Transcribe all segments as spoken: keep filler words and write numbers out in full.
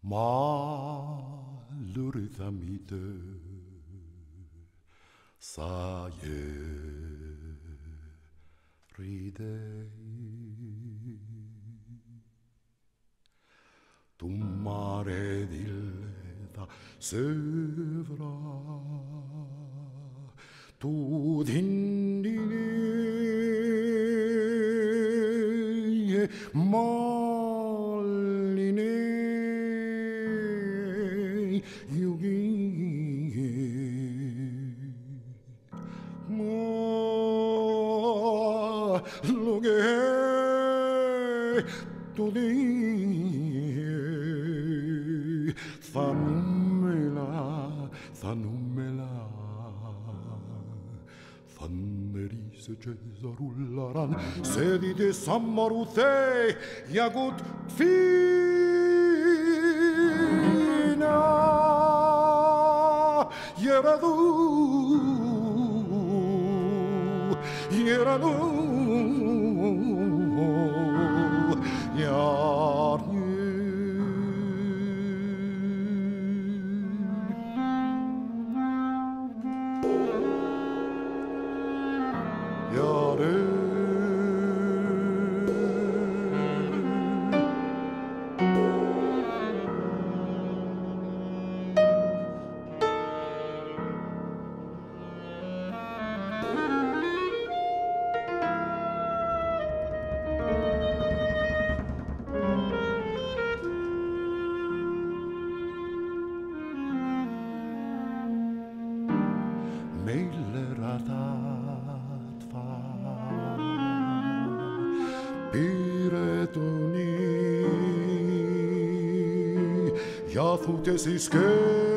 Malurta mite saie ridei tu mare dilleta sevra tu dindine malline yugi ma loge tu di fanumela fanumela fannerise Cesarullaran sedite sammarute jagut fina yeradu yeradu yarni yare Meilleratat fa piretuni Jathutes iske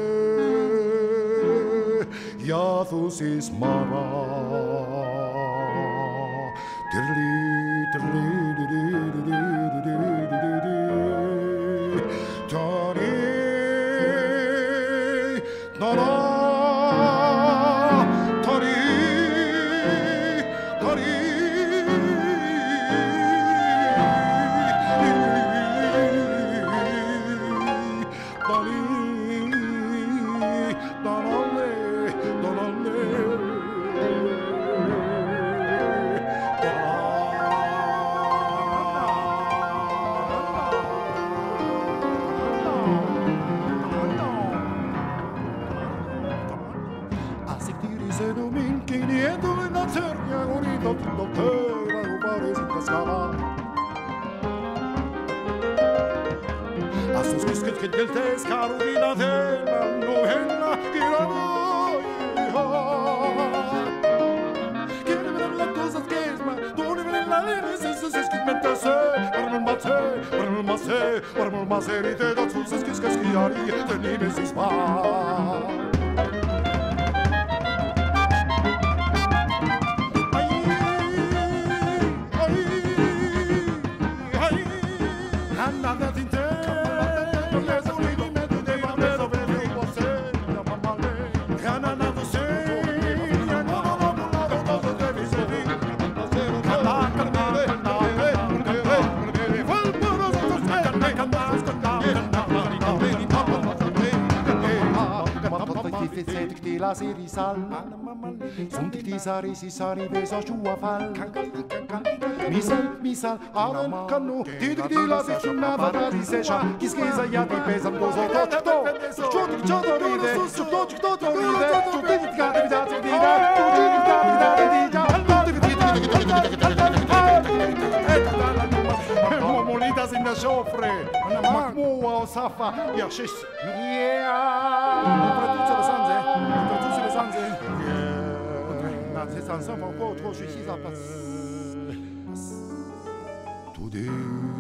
Jathus is mara Dirli dirli dirli dirli dirli Tani Nana Se dominchi niente la cernia unito tutto terra un pare si cascava a sus che che del tes carolina della novella che la noi che ne vedo la cosa che ma tu ne vedi la lene se se se schimenta se per non batte per non masse per non maserite da sus che schiari te ne si spa la seri sal sunt ti sari si sari beso giù a fal misal misal aren canu ti di la vicina vada di secha chi schisa ya di pesa do so to to ciò di ciò do ride ciò to ciò to ride ciò di di ga di da di da ciò di di da di da di da molita sin na soffre ma mo o safa ya shis yeah produce le sanze produce le sanze na c'est ça ça encore trop je suis ça passe tout